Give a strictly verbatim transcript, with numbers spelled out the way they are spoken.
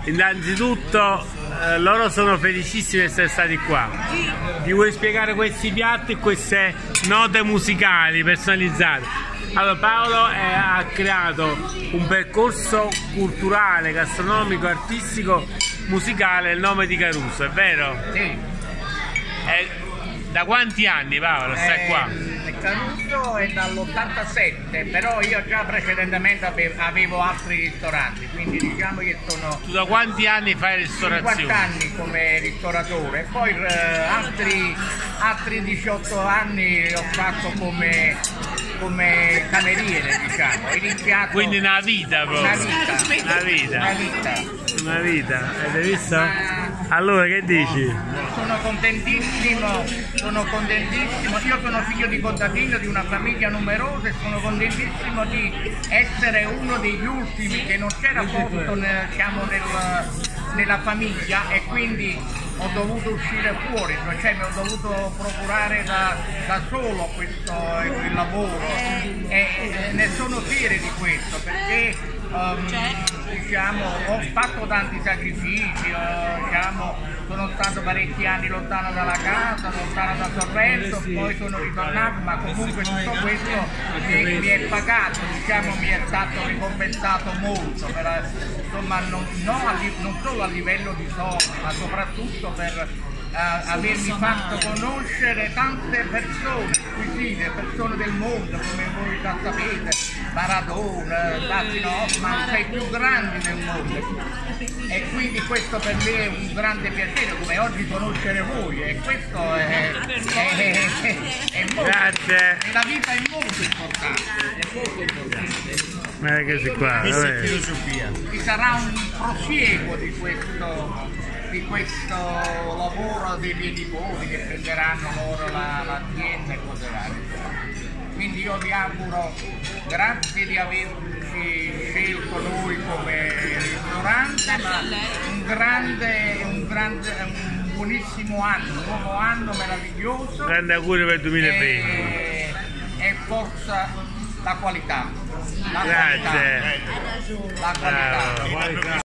Innanzitutto eh, loro sono felicissimi di essere stati qua. Ti vuoi spiegare questi piatti e queste note musicali personalizzate? Allora, Paolo è, ha creato un percorso culturale, gastronomico, artistico, musicale, il nome di Caruso, è vero? Sì. È, da quanti anni, Paolo, stai eh, qua? Caruso è dall'ottantasette, però io già precedentemente avevo, avevo altri ristoranti, quindi diciamo che sono... Tu da quanti anni fai ristorazione? cinquanta anni come ristoratore, poi eh, altri, altri diciotto anni ho fatto come, come cameriere, diciamo. Ho iniziato... Quindi una vita proprio. Una vita. Una vita. Una vita. Una vita, avete visto? Ma... Allora che dici? Sono contentissimo, sono contentissimo, io sono figlio di contadino di una famiglia numerosa e sono contentissimo di essere uno degli ultimi che non c'era posto nel, diciamo, nel, nella famiglia, e quindi ho dovuto uscire fuori, cioè mi ho dovuto procurare da, da solo questo il lavoro, e, e ne sono fiero di questo, perché Um, diciamo, ho fatto tanti sacrifici, uh, diciamo, sono stato parecchi anni lontano dalla casa, lontano da Sorrento, poi sono ritornato, ma comunque tutto questo mi, mi è pagato, diciamo, mi è stato ricompensato molto, per, insomma, non, non, a, non solo a livello di soldi, ma soprattutto per uh, avermi fatto conoscere tante persone squisite, persone del mondo, come voi già sapete. Maradona, Dustin Hoffman, tra i più grandi del mondo, e quindi questo per me è un grande piacere, come oggi conoscere voi, e questo è, è, è, è molto, grazie. Nella vita è molto importante, è molto importante. Ma che si qua, Questa è filosofia. Ci sarà un prosieguo di questo, di questo lavoro dei miei nipoti che prenderanno loro l'azienda, la, e cose varie. Quindi io vi auguro, grazie di averci scelto noi come ristorante, ma un grande, un grande, un buonissimo anno, un nuovo anno meraviglioso. Grande auguri per il duemilaventi. E, e forza la qualità. La Grazie. qualità. La qualità.